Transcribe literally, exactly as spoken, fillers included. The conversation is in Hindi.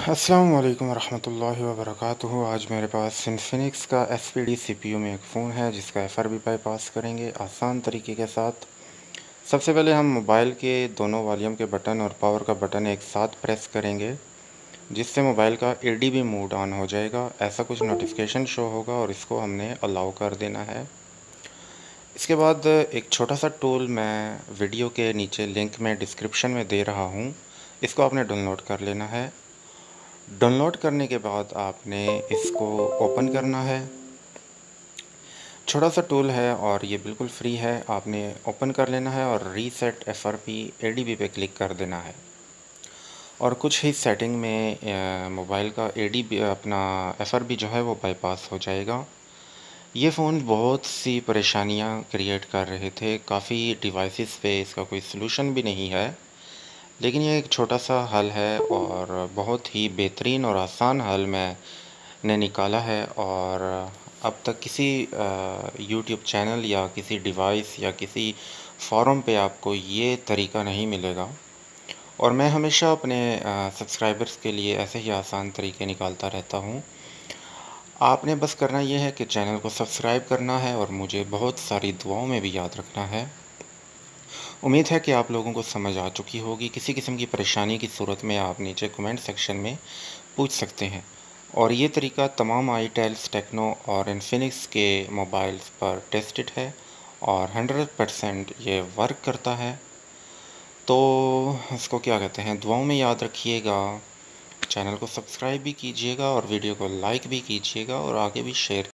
अस्सलाम वालेकुम रहमतुल्लाहि व बरकातुहू। आज मेरे पास इन्फिनिक्स का S P D C P U में एक फ़ोन है जिसका एफ आर बी बाईपास करेंगे आसान तरीके के साथ। सबसे पहले हम मोबाइल के दोनों वॉल्यूम के बटन और पावर का बटन एक साथ प्रेस करेंगे, जिससे मोबाइल का A D B mode on हो जाएगा। ऐसा कुछ नोटिफिकेशन शो होगा और इसको हमने अलाउ कर देना है। इसके बाद एक छोटा सा टूल मैं वीडियो के नीचे लिंक में डिस्क्रिप्शन में दे रहा हूँ, इसको आपने डाउनलोड कर लेना है। डाउनलोड करने के बाद आपने इसको ओपन करना है। छोटा सा टूल है और ये बिल्कुल फ्री है। आपने ओपन कर लेना है और reset F R P A D B पे क्लिक कर देना है और कुछ ही सेटिंग में मोबाइल का ए डी बी अपना एफ आर बी जो है वो बाईपास हो जाएगा। ये फ़ोन बहुत सी परेशानियां क्रिएट कर रहे थे, काफ़ी डिवाइसेस पे इसका कोई सलूशन भी नहीं है, लेकिन ये एक छोटा सा हल है और बहुत ही बेहतरीन और आसान हल मैंने निकाला है। और अब तक किसी यूट्यूब चैनल या किसी डिवाइस या किसी फ़ोरम पे आपको ये तरीका नहीं मिलेगा। और मैं हमेशा अपने सब्सक्राइबर्स के लिए ऐसे ही आसान तरीके निकालता रहता हूँ। आपने बस करना ये है कि चैनल को सब्सक्राइब करना है और मुझे बहुत सारी दुआओं में भी याद रखना है। उम्मीद है कि आप लोगों को समझ आ चुकी होगी। किसी किस्म की परेशानी की सूरत में आप नीचे कमेंट सेक्शन में पूछ सकते हैं। और ये तरीका तमाम आईटेल्स, टेक्नो और इन्फिनिक्स के मोबाइल्स पर टेस्टेड है और हंड्रेड परसेंट ये वर्क करता है। तो इसको क्या कहते हैं, दुआओं में याद रखिएगा। चैनल को सब्सक्राइब भी कीजिएगा और वीडियो को लाइक भी कीजिएगा और आगे भी शेयर